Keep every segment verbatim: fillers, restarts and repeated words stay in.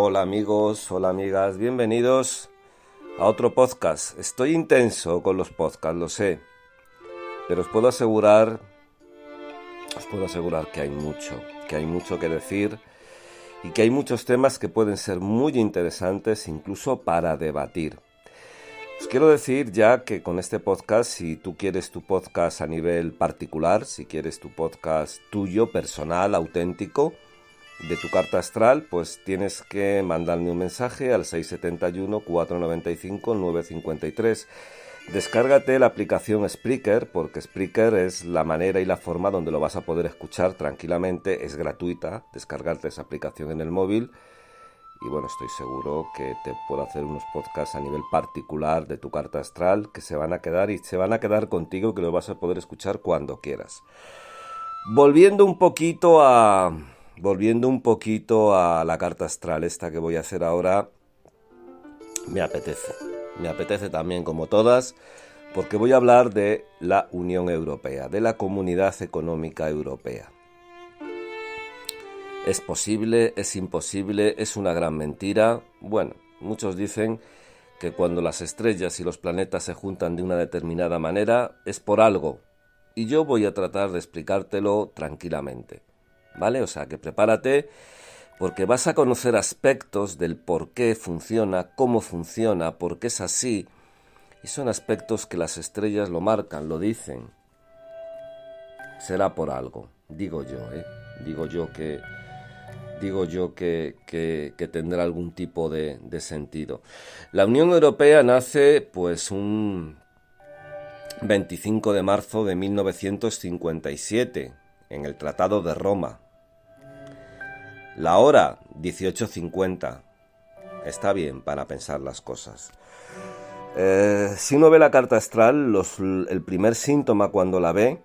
Hola amigos, hola amigas, bienvenidos a otro podcast. Estoy intenso con los podcasts, lo sé, pero os puedo asegurar, os puedo asegurar que hay mucho, que hay mucho que decir y que hay muchos temas que pueden ser muy interesantes incluso para debatir. Os quiero decir ya que con este podcast, si tú quieres tu podcast a nivel particular, si quieres tu podcast tuyo, personal, auténtico, de tu carta astral, pues tienes que mandarme un mensaje al seis siete uno, cuatro nueve cinco, nueve cinco tres. Descárgate la aplicación Spreaker, porque Spreaker es la manera y la forma donde lo vas a poder escuchar tranquilamente. Es gratuita, descargarte esa aplicación en el móvil. Y bueno, estoy seguro que te puedo hacer unos podcasts a nivel particular de tu carta astral que se van a quedar y se van a quedar contigo, que lo vas a poder escuchar cuando quieras. Volviendo un poquito a... Volviendo un poquito a la carta astral esta que voy a hacer ahora, me apetece. Me apetece también, como todas, porque voy a hablar de la Unión Europea, de la Comunidad Económica Europea. ¿Es posible? ¿Es imposible? ¿Es una gran mentira? Bueno, muchos dicen que cuando las estrellas y los planetas se juntan de una determinada manera es por algo, y yo voy a tratar de explicártelo tranquilamente. ¿Vale? O sea, que prepárate porque vas a conocer aspectos del por qué funciona, cómo funciona, por qué es así. Y son aspectos que las estrellas lo marcan, lo dicen. Será por algo, digo yo, ¿eh? Digo yo que, digo yo que, que, que tendrá algún tipo de, de sentido. La Unión Europea nace pues un veinticinco de marzo de mil novecientos cincuenta y siete en el Tratado de Roma. La hora, dieciocho cincuenta. Está bien para pensar las cosas. Eh, si uno ve la carta astral, los, el primer síntoma cuando la ve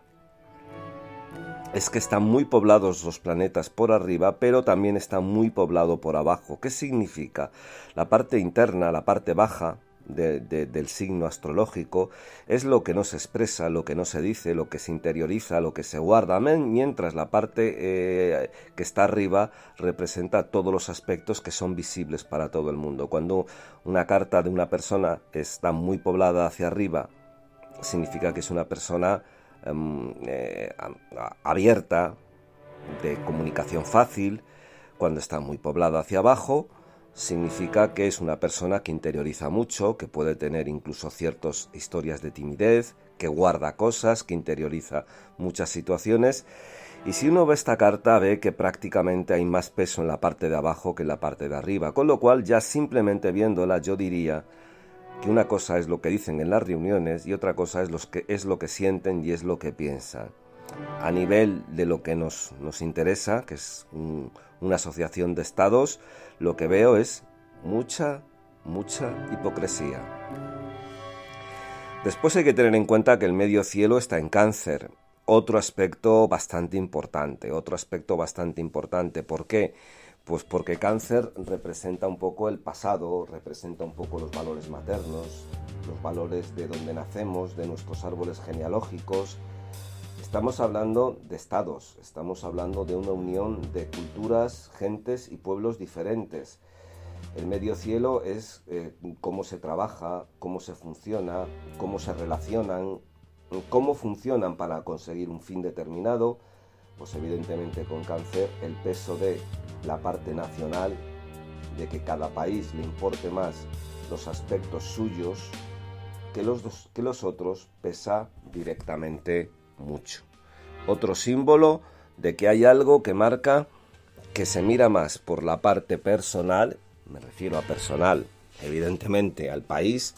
es que están muy poblados los planetas por arriba, pero también está muy poblado por abajo. ¿Qué significa? La parte interna, la parte baja de, de, del signo astrológico es lo que no se expresa, lo que no se dice, lo que se interioriza, lo que se guarda, mientras la parte eh, que está arriba representa todos los aspectos que son visibles para todo el mundo. Cuando una carta de una persona está muy poblada hacia arriba, significa que es una persona eh, abierta, de comunicación fácil. Cuando está muy poblada hacia abajo, significa que es una persona que interioriza mucho, que puede tener incluso ciertas historias de timidez, que guarda cosas, que interioriza muchas situaciones. Y si uno ve esta carta, ve que prácticamente hay más peso en la parte de abajo que en la parte de arriba, con lo cual ya simplemente viéndola yo diría que una cosa es lo que dicen en las reuniones y otra cosa es, los que, es lo que sienten y es lo que piensan. A nivel de lo que nos, nos interesa, que es un, una asociación de estados, lo que veo es mucha, mucha hipocresía. Después hay que tener en cuenta que el medio cielo está en Cáncer. Otro aspecto bastante importante, otro aspecto bastante importante. ¿Por qué? Pues porque Cáncer representa un poco el pasado, representa un poco los valores maternos, los valores de donde nacemos, de nuestros árboles genealógicos. Estamos hablando de estados, estamos hablando de una unión de culturas, gentes y pueblos diferentes. El medio cielo es eh, cómo se trabaja, cómo se funciona, cómo se relacionan, cómo funcionan para conseguir un fin determinado. Pues evidentemente con Cáncer el peso de la parte nacional, de que cada país le importe más los aspectos suyos que los, que los otros, pesa directamente mucho. Otro símbolo de que hay algo que marca que se mira más por la parte personal, me refiero a personal, evidentemente al país,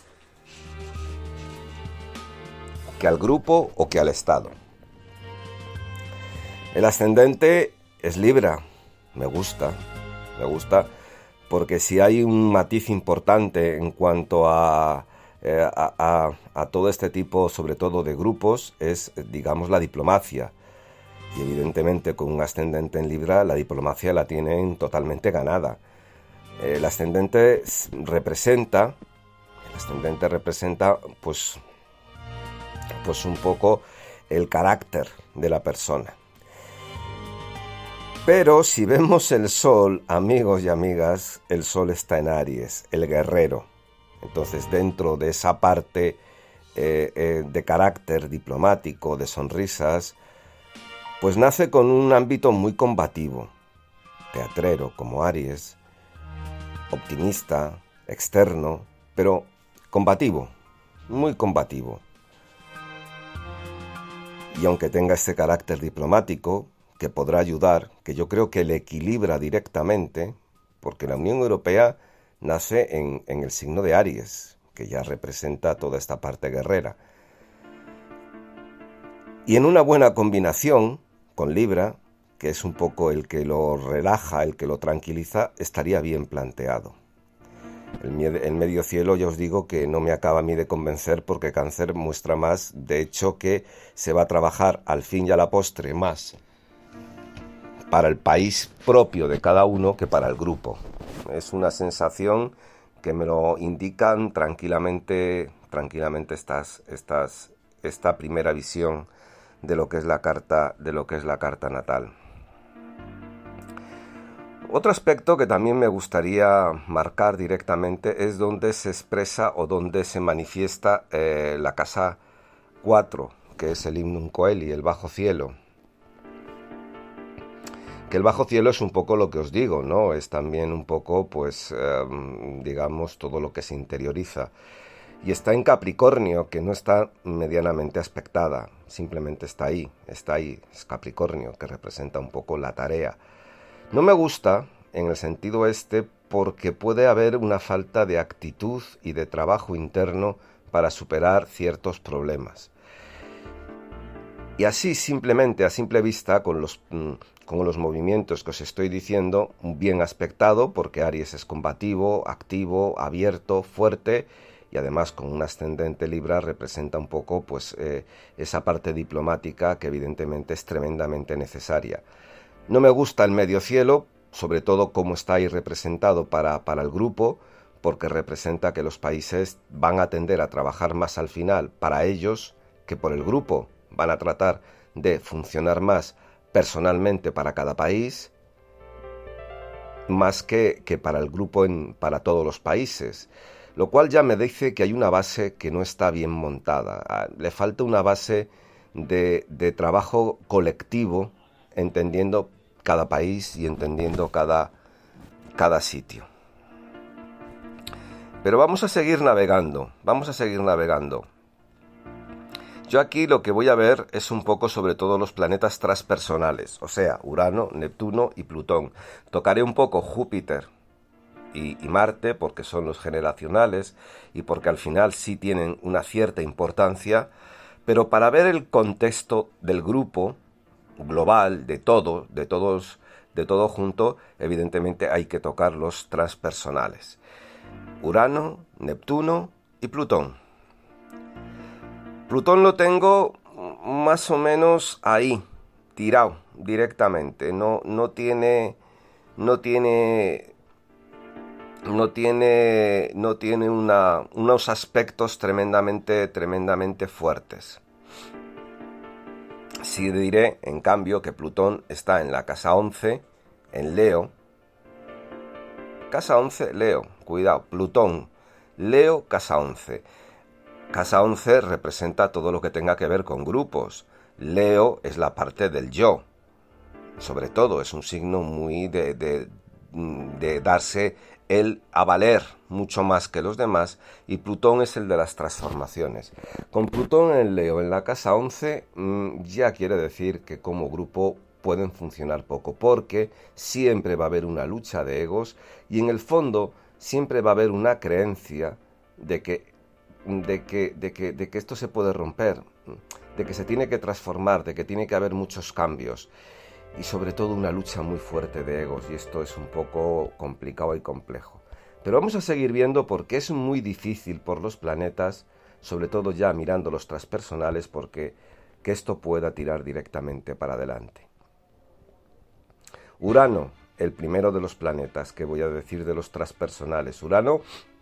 que al grupo o que al Estado. El ascendente es Libra, me gusta, me gusta, porque si hay un matiz importante en cuanto a Eh, a, a, a todo este tipo, sobre todo de grupos, es, digamos, la diplomacia. Y evidentemente con un ascendente en Libra, la diplomacia la tienen totalmente ganada. El ascendente representa, el ascendente representa, pues, pues un poco el carácter de la persona. Pero si vemos el Sol, amigos y amigas, el Sol está en Aries, el guerrero. Entonces, dentro de esa parte eh, eh, de carácter diplomático, de sonrisas, pues nace con un ámbito muy combativo, teatrero como Aries, optimista, externo, pero combativo, muy combativo. Y aunque tenga ese carácter diplomático, que podrá ayudar, que yo creo que le equilibra directamente, porque la Unión Europea nace en, en el signo de Aries, que ya representa toda esta parte guerrera. Y en una buena combinación con Libra, que es un poco el que lo relaja, el que lo tranquiliza, estaría bien planteado. El, el medio cielo, ya os digo que no me acaba a mí de convencer, porque Cáncer muestra más, de hecho, que se va a trabajar al fin y a la postre más para el país propio de cada uno que para el grupo. Es una sensación que me lo indican tranquilamente, tranquilamente estas, estas, esta primera visión de lo que es la carta, de lo que es la carta natal. Otro aspecto que también me gustaría marcar directamente es donde se expresa o donde se manifiesta eh, la casa cuatro, que es el Himnum Coeli, el bajo cielo. Que el bajo cielo es un poco lo que os digo, ¿no? Es también un poco, pues, eh, digamos, todo lo que se interioriza. Y está en Capricornio, que no está medianamente aspectada, simplemente está ahí, está ahí, es Capricornio, que representa un poco la tarea. No me gusta, en el sentido este, porque puede haber una falta de actitud y de trabajo interno para superar ciertos problemas. Y así, simplemente, a simple vista, con los, con los movimientos que os estoy diciendo, bien aspectado, porque Aries es combativo, activo, abierto, fuerte, y además con un ascendente Libra representa un poco pues eh, esa parte diplomática que evidentemente es tremendamente necesaria. No me gusta el medio cielo, sobre todo cómo está ahí representado para, para el grupo, porque representa que los países van a tender a trabajar más al final para ellos que por el grupo. Van a tratar de funcionar más personalmente para cada país, más que, que para el grupo, en, para todos los países. Lo cual ya me dice que hay una base que no está bien montada. Le falta una base de, de trabajo colectivo, entendiendo cada país y entendiendo cada, cada sitio. Pero vamos a seguir navegando, vamos a seguir navegando. Yo aquí lo que voy a ver es un poco sobre todo los planetas transpersonales, o sea, Urano, Neptuno y Plutón. Tocaré un poco Júpiter y, y Marte, porque son los generacionales y porque al final sí tienen una cierta importancia, pero para ver el contexto del grupo global, de todo, de todos, de todo junto, evidentemente hay que tocar los transpersonales. Urano, Neptuno y Plutón. Plutón lo tengo más o menos ahí, tirado directamente. No, no tiene, no tiene, no tiene, no tiene una, unos aspectos tremendamente, tremendamente fuertes. Sí diré, en cambio, que Plutón está en la casa once, en Leo. Casa once, Leo, cuidado, Plutón, Leo, casa once. Casa once representa todo lo que tenga que ver con grupos. Leo es la parte del yo. Sobre todo, es un signo muy de, de, de darse el a valer mucho más que los demás, y Plutón es el de las transformaciones. Con Plutón en Leo en la casa once mmm, ya quiere decir que como grupo pueden funcionar poco, porque siempre va a haber una lucha de egos y en el fondo siempre va a haber una creencia de que, de que, de que, de que esto se puede romper, de que se tiene que transformar, de que tiene que haber muchos cambios. Y sobre todo una lucha muy fuerte de egos, y esto es un poco complicado y complejo. Pero vamos a seguir viendo porque es muy difícil por los planetas, sobre todo ya mirando los transpersonales, porque que esto pueda tirar directamente para adelante. Urano, el primero de los planetas que voy a decir de los transpersonales. Urano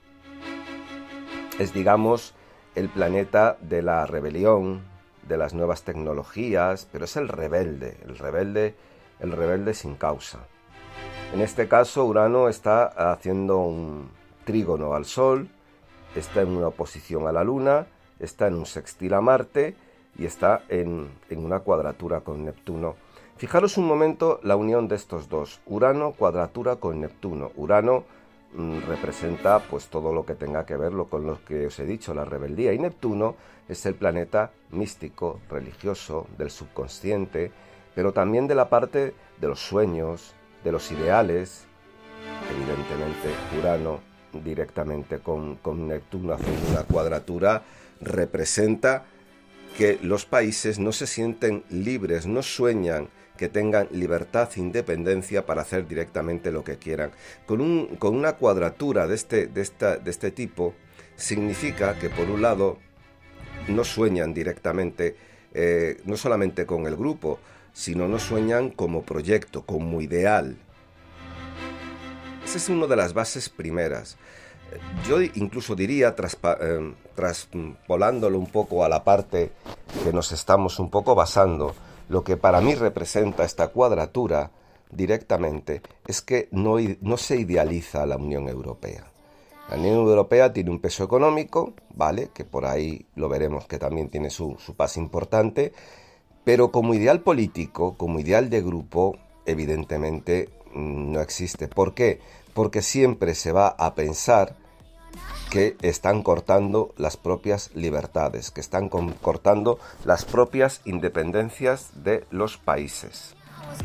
es, digamos, el planeta de la rebelión, de las nuevas tecnologías, pero es el rebelde, el rebelde el rebelde sin causa. En este caso, Urano está haciendo un trígono al Sol, está en una oposición a la Luna, está en un sextil a Marte y está en, en una cuadratura con Neptuno. Fijaros un momento la unión de estos dos, Urano cuadratura con Neptuno. Urano mmm, representa pues todo lo que tenga que ver con lo que os he dicho, la rebeldía, y Neptuno es el planeta místico, religioso, del subconsciente, pero también de la parte de los sueños, de los ideales. Evidentemente Urano directamente con, con Neptuno haciendo una cuadratura representa que los países no se sienten libres, no sueñan que tengan libertad e independencia para hacer directamente lo que quieran. Con, un, con una cuadratura de este, de, esta, de este tipo significa que por un lado no sueñan directamente, eh, no solamente con el grupo, sino no sueñan como proyecto, como ideal. Esa es una de las bases primeras. Yo incluso diría, traspa, eh, traspolándolo un poco a la parte que nos estamos un poco basando, lo que para mí representa esta cuadratura directamente es que no, no se idealiza la Unión Europea. La Unión Europea tiene un peso económico, ¿vale? Que por ahí lo veremos que también tiene su, su paso importante, pero como ideal político, como ideal de grupo, evidentemente no existe. ¿Por qué? Porque siempre se va a pensar que están cortando las propias libertades, que están cortando las propias independencias de los países.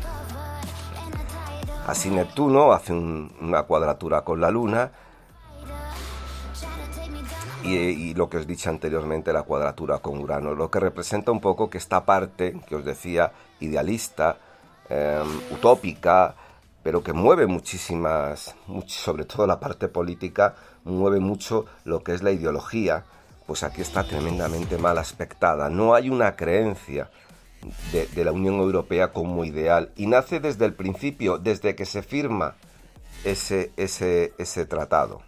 Así Neptuno hace un, una cuadratura con la Luna y, y lo que os he dicho anteriormente, la cuadratura con Urano, lo que representa un poco que esta parte, que os decía, idealista, eh, utópica, pero que mueve muchísimas, mucho, sobre todo la parte política, mueve mucho lo que es la ideología, pues aquí está tremendamente mal aspectada. No hay una creencia de, de la Unión Europea como ideal, y nace desde el principio, desde que se firma ese, ese, ese tratado.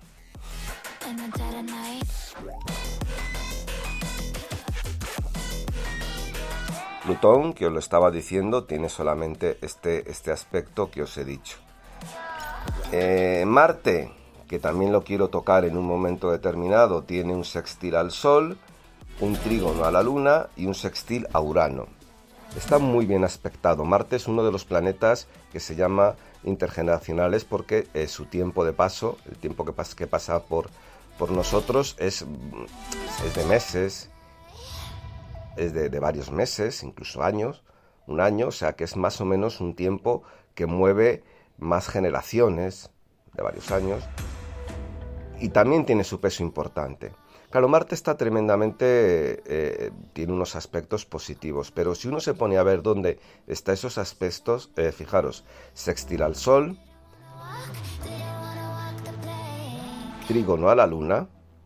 Plutón, que os lo estaba diciendo, tiene solamente este, este aspecto que os he dicho. Eh, Marte, que también lo quiero tocar en un momento determinado, tiene un sextil al Sol, un trígono a la Luna y un sextil a Urano. Está muy bien aspectado. Marte es uno de los planetas que se llama intergeneracionales porque eh, su tiempo de paso, el tiempo que pasa, que pasa por, por nosotros es, es de meses, es de, de varios meses, incluso años, un año, o sea que es más o menos un tiempo que mueve más generaciones de varios años y también tiene su peso importante. Claro, Marte está tremendamente, eh, tiene unos aspectos positivos, pero si uno se pone a ver dónde están esos aspectos, eh, fijaros, sextil al Sol, trígono a la Luna,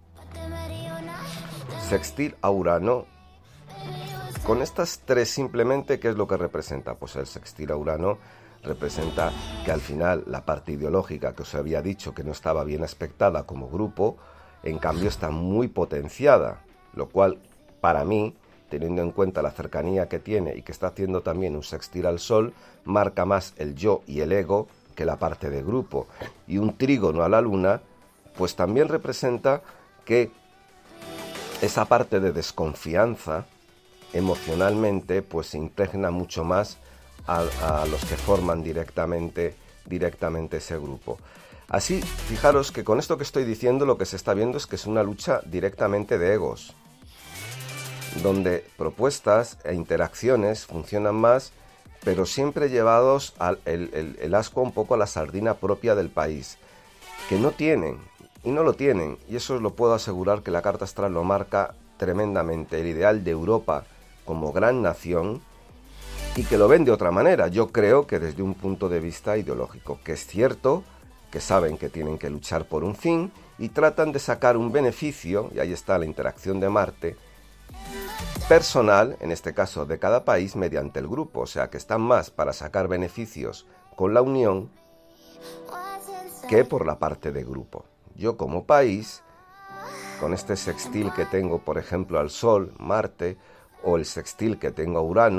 sextil a Urano. Con estas tres simplemente, ¿qué es lo que representa? Pues el sextil a Urano representa que al final la parte ideológica que os había dicho que no estaba bien aspectada como grupo, en cambio está muy potenciada, lo cual para mí, teniendo en cuenta la cercanía que tiene y que está haciendo también un sextil al Sol, marca más el yo y el ego que la parte de grupo. Y un trígono a la Luna, pues también representa que esa parte de desconfianza emocionalmente pues se impregna mucho más a, a los que forman directamente, directamente ese grupo. Así, fijaros que con esto que estoy diciendo lo que se está viendo es que es una lucha directamente de egos, donde propuestas e interacciones funcionan más, pero siempre llevados al el, el, el asco un poco a la sardina propia del país, que no tienen, y no lo tienen, y eso os lo puedo asegurar que la carta astral lo marca tremendamente, el ideal de Europa como gran nación, y que lo ven de otra manera, yo creo que desde un punto de vista ideológico, que es cierto que saben que tienen que luchar por un fin y tratan de sacar un beneficio, y ahí está la interacción de Marte, personal, en este caso de cada país, mediante el grupo, o sea que están más para sacar beneficios con la unión que por la parte de grupo. Yo como país, con este sextil que tengo, por ejemplo, al Sol, Marte, o el sextil que tengo a Urano,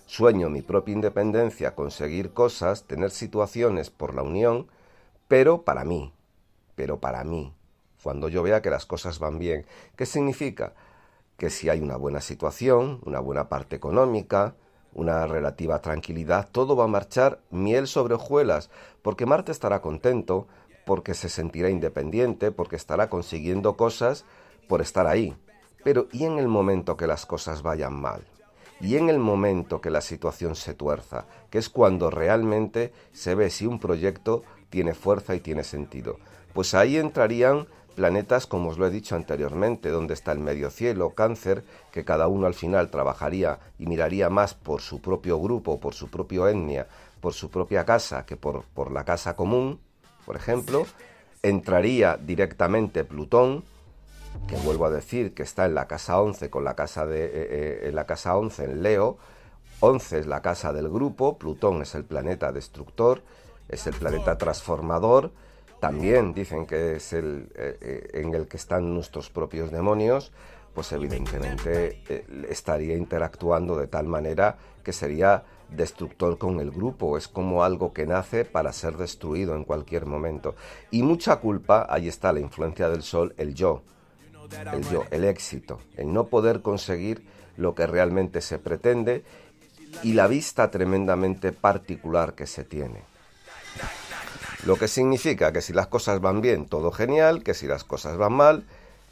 Sueño mi propia independencia, conseguir cosas, tener situaciones por la unión, pero para mí, pero para mí, cuando yo vea que las cosas van bien. ¿Qué significa? Que si hay una buena situación, una buena parte económica, una relativa tranquilidad, todo va a marchar miel sobre hojuelas, porque Marte estará contento, porque se sentirá independiente, porque estará consiguiendo cosas por estar ahí. Pero ¿y en el momento que las cosas vayan mal? Y en el momento que la situación se tuerza, que es cuando realmente se ve si un proyecto tiene fuerza y tiene sentido. Pues ahí entrarían planetas, como os lo he dicho anteriormente, donde está el medio cielo, Cáncer, que cada uno al final trabajaría y miraría más por su propio grupo, por su propia etnia, por su propia casa, que por, por la casa común, por ejemplo. Entraría directamente Plutón, que vuelvo a decir que está en la casa once con la casa de eh, eh, en la casa once en Leo. once es la casa del grupo, Plutón es el planeta destructor, es el planeta transformador, también dicen que es el eh, en el que están nuestros propios demonios. Pues evidentemente eh, estaría interactuando de tal manera que sería destructor con el grupo, es como algo que nace para ser destruido en cualquier momento. Y mucha culpa, ahí está la influencia del Sol, el yo, el yo, el éxito, el no poder conseguir lo que realmente se pretende y la vista tremendamente particular que se tiene. Lo que significa que si las cosas van bien, todo genial, que si las cosas van mal,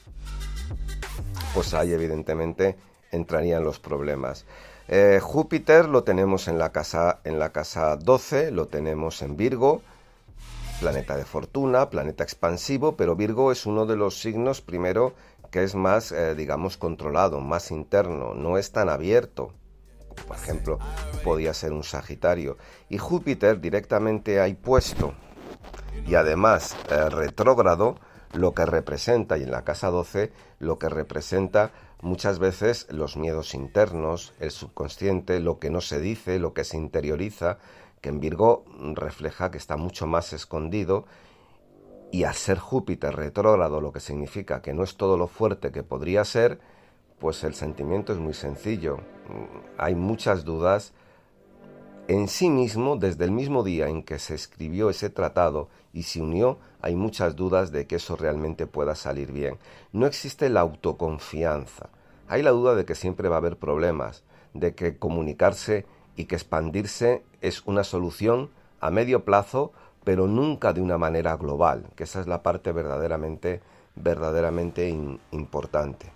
pues ahí evidentemente entrarían los problemas. Eh, Júpiter lo tenemos en la casa, en la casa doce, lo tenemos en Virgo, planeta de fortuna, planeta expansivo, pero Virgo es uno de los signos, primero, que es más, eh, digamos, controlado, más interno, no es tan abierto. Por ejemplo, podía ser un Sagitario. Y Júpiter directamente ahí puesto, y además eh, retrógrado, lo que representa, y en la casa doce, lo que representa muchas veces los miedos internos, el subconsciente, lo que no se dice, lo que se interioriza, que en Virgo refleja que está mucho más escondido. Y al ser Júpiter retrógrado, lo que significa que no es todo lo fuerte que podría ser, pues el sentimiento es muy sencillo. Hay muchas dudas en sí mismo. Desde el mismo día en que se escribió ese tratado y se unió, hay muchas dudas de que eso realmente pueda salir bien. No existe la autoconfianza. Hay la duda de que siempre va a haber problemas, de que comunicarse y que expandirse es una solución a medio plazo, pero nunca de una manera global, que esa es la parte verdaderamente, verdaderamente in, importante.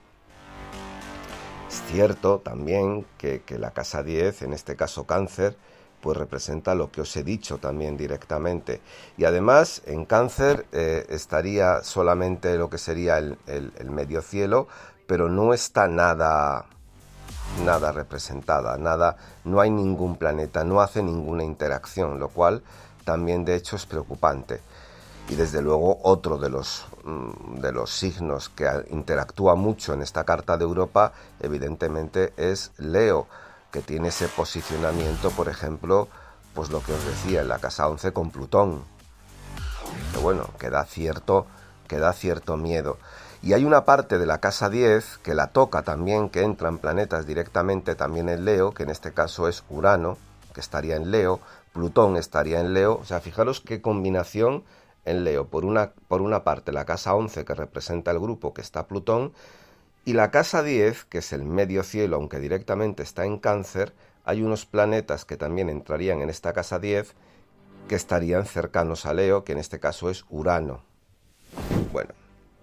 Es cierto también que, que la casa diez, en este caso Cáncer, pues representa lo que os he dicho también directamente. Y además en Cáncer eh, estaría solamente lo que sería el, el, el medio cielo, pero no está nada, nada representada, nada, no hay ningún planeta, no hace ninguna interacción, lo cual también de hecho es preocupante. Y desde luego otro de los, de los signos que interactúa mucho en esta carta de Europa, evidentemente es Leo, que tiene ese posicionamiento, por ejemplo, pues lo que os decía, en la casa once con Plutón, que bueno, que da cierto, que da cierto miedo. Y hay una parte de la casa diez que la toca también, que entran planetas directamente también en Leo, que en este caso es Urano, que estaría en Leo, Plutón estaría en Leo. O sea, fijaros qué combinación en Leo. Por una, por una parte la casa once, que representa el grupo, que está Plutón, y la casa diez, que es el medio cielo, aunque directamente está en Cáncer, hay unos planetas que también entrarían en esta casa diez, que estarían cercanos a Leo, que en este caso es Urano. Bueno.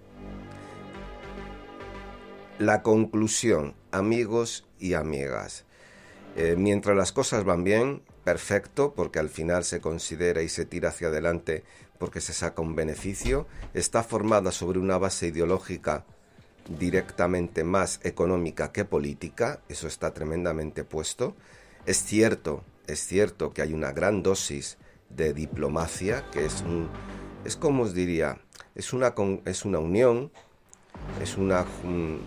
La conclusión, amigos y amigas. Eh, mientras las cosas van bien, perfecto, porque al final se considera y se tira hacia adelante porque se saca un beneficio. Está formada sobre una base ideológica directamente más económica que política, eso está tremendamente puesto. Es cierto, es cierto que hay una gran dosis de diplomacia, que es un, es como os diría, es una, es una unión, es una, un,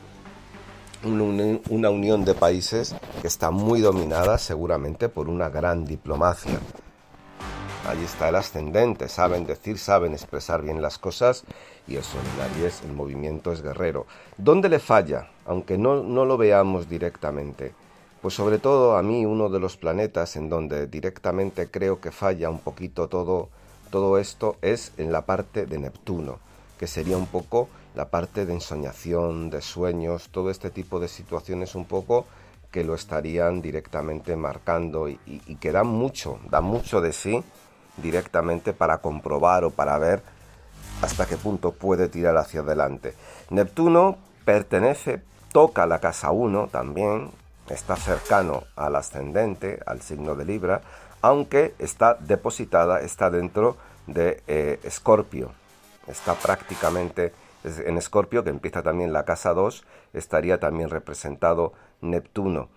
un, una unión de países que está muy dominada seguramente por una gran diplomacia. Allí está el ascendente, saben decir, saben expresar bien las cosas, y eso en Aries, el movimiento es guerrero. ¿Dónde le falla? Aunque no, no lo veamos directamente, Pues sobre todo a mí uno de los planetas en donde directamente creo que falla un poquito todo, todo esto es en la parte de Neptuno, que sería un poco la parte de ensoñación, de sueños, todo este tipo de situaciones un poco que lo estarían directamente marcando y, y, y que dan mucho, dan mucho de sí directamente para comprobar o para ver hasta qué punto puede tirar hacia adelante. Neptuno pertenece, toca la casa uno también, está cercano al ascendente, al signo de Libra, aunque está depositada, está dentro de eh, Escorpio, está prácticamente en Escorpio, que empieza también la casa dos, estaría también representado Neptuno.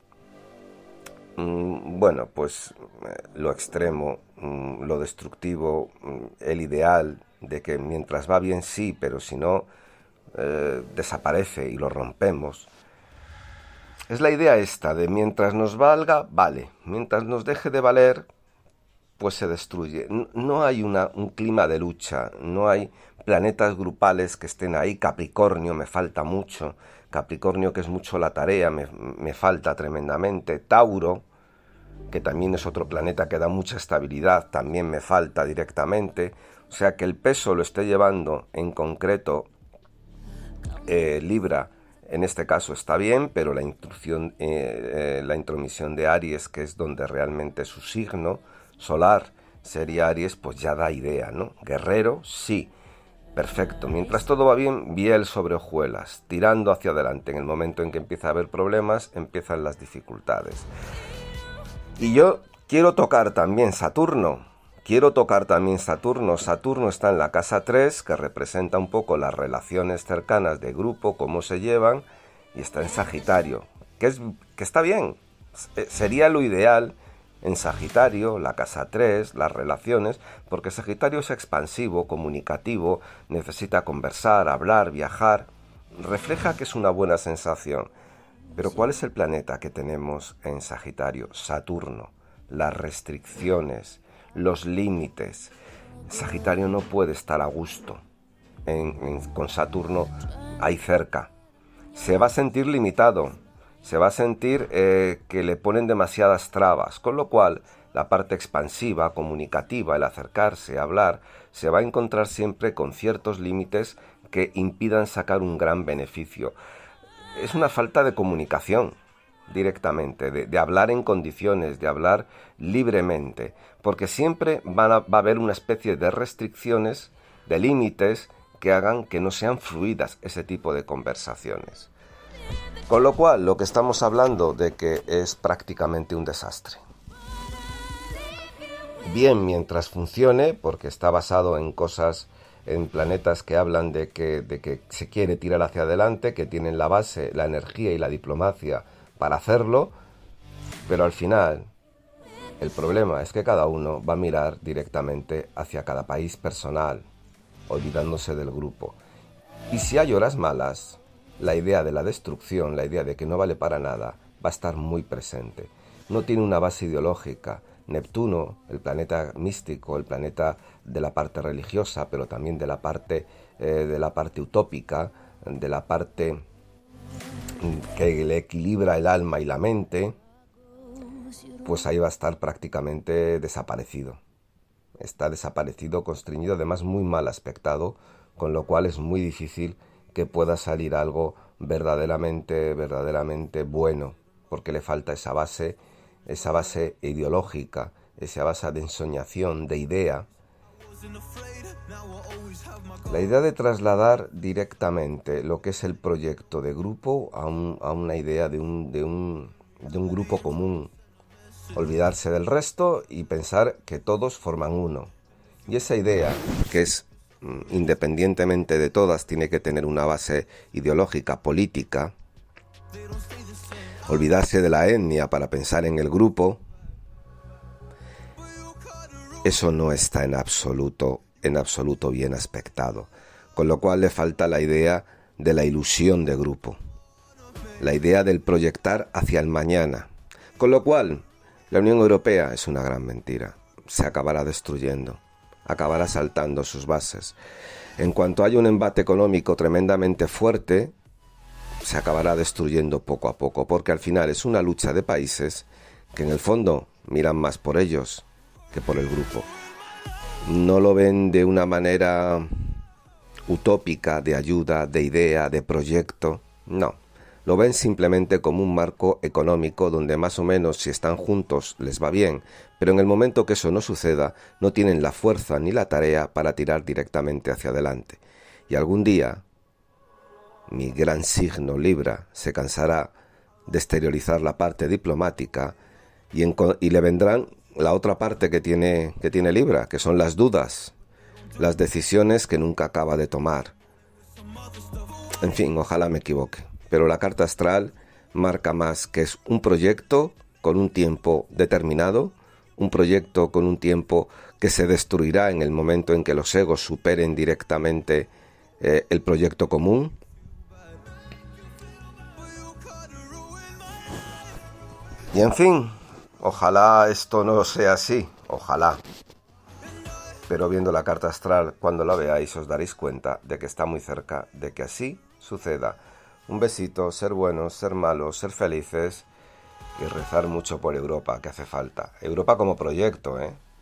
Mm, bueno, pues eh, lo extremo, mm, lo destructivo, mm, el ideal de que mientras va bien sí, pero si no eh, desaparece y lo rompemos. Es la idea esta de mientras nos valga, vale, mientras nos deje de valer, pues se destruye. No hay una, un clima de lucha, no hay planetas grupales que estén ahí. Capricornio me falta mucho, Capricornio que es mucho la tarea, me, me falta tremendamente. Tauro, que también es otro planeta que da mucha estabilidad, también me falta directamente. O sea que el peso lo esté llevando en concreto eh, Libra. En este caso está bien, pero la, intrusión, eh, eh, la intromisión de Aries, que es donde realmente su signo solar sería Aries, pues ya da idea, ¿no? Guerrero, sí, perfecto. Mientras todo va bien, biel sobre hojuelas, tirando hacia adelante. En el momento en que empieza a haber problemas, empiezan las dificultades. Y yo quiero tocar también Saturno. Quiero tocar también Saturno. Saturno está en la casa tres, que representa un poco las relaciones cercanas de grupo, cómo se llevan, y está en Sagitario, que, es, que está bien. Sería lo ideal en Sagitario, la casa tres, las relaciones, porque Sagitario es expansivo, comunicativo, necesita conversar, hablar, viajar. Refleja que es una buena sensación. Pero ¿cuál es el planeta que tenemos en Sagitario? Saturno. Las restricciones, los límites. Sagitario no puede estar a gusto en, en, con Saturno ahí cerca. Se va a sentir limitado, se va a sentir eh, que le ponen demasiadas trabas, con lo cual la parte expansiva, comunicativa, el acercarse, hablar, se va a encontrar siempre con ciertos límites que impidan sacar un gran beneficio. Es una falta de comunicación directamente, de, de hablar en condiciones, de hablar libremente, porque siempre van a, va a haber una especie de restricciones, de límites que hagan que no sean fluidas ese tipo de conversaciones. Con lo cual, lo que estamos hablando de que es prácticamente un desastre. Bien, mientras funcione, porque está basado en cosas, en planetas que hablan de que, de que se quiere tirar hacia adelante, que tienen la base, la energía y la diplomacia para hacerlo, pero al final el problema es que cada uno va a mirar directamente hacia cada país personal, olvidándose del grupo. Y si hay horas malas, la idea de la destrucción, la idea de que no vale para nada, va a estar muy presente. No tiene una base ideológica. Neptuno, el planeta místico, el planeta de la parte religiosa, pero también de la parte, eh, de la parte utópica, de la parte que le equilibra el alma y la mente, pues ahí va a estar prácticamente desaparecido. Está desaparecido, constreñido, además muy mal aspectado, con lo cual es muy difícil que pueda salir algo verdaderamente, verdaderamente bueno, porque le falta esa base, esa base ideológica, esa base de ensoñación, de idea. La idea de trasladar directamente lo que es el proyecto de grupo a, un, a una idea de un, de, un, de un grupo común. Olvidarse del resto y pensar que todos forman uno. Y esa idea, que es independientemente de todas, tiene que tener una base ideológica, política. Olvidarse de la etnia para pensar en el grupo. Eso no está en absoluto, en absoluto bien aspectado. Con lo cual le falta la idea de la ilusión de grupo. La idea del proyectar hacia el mañana. Con lo cual, la Unión Europea es una gran mentira. Se acabará destruyendo. Acabará saltando sus bases. En cuanto haya un embate económico tremendamente fuerte, se acabará destruyendo poco a poco, porque al final es una lucha de países que en el fondo miran más por ellos que por el grupo. No lo ven de una manera utópica, de ayuda, de idea, de proyecto, no. Lo ven simplemente como un marco económico donde más o menos si están juntos les va bien, pero en el momento que eso no suceda no tienen la fuerza ni la tarea para tirar directamente hacia adelante. Y algún día mi gran signo Libra se cansará de exteriorizar la parte diplomática y, en, y le vendrán la otra parte que tiene, que tiene Libra, que son las dudas, las decisiones que nunca acaba de tomar. En fin, ojalá me equivoque. Pero la carta astral marca más que es un proyecto con un tiempo determinado, un proyecto con un tiempo que se destruirá en el momento en que los egos superen directamente eh, el proyecto común. Y en fin, ojalá esto no sea así, ojalá. Pero viendo la carta astral, cuando la veáis os daréis cuenta de que está muy cerca de que así suceda. Un besito, ser buenos, ser malos, ser felices y rezar mucho por Europa, que hace falta. Europa como proyecto, ¿eh?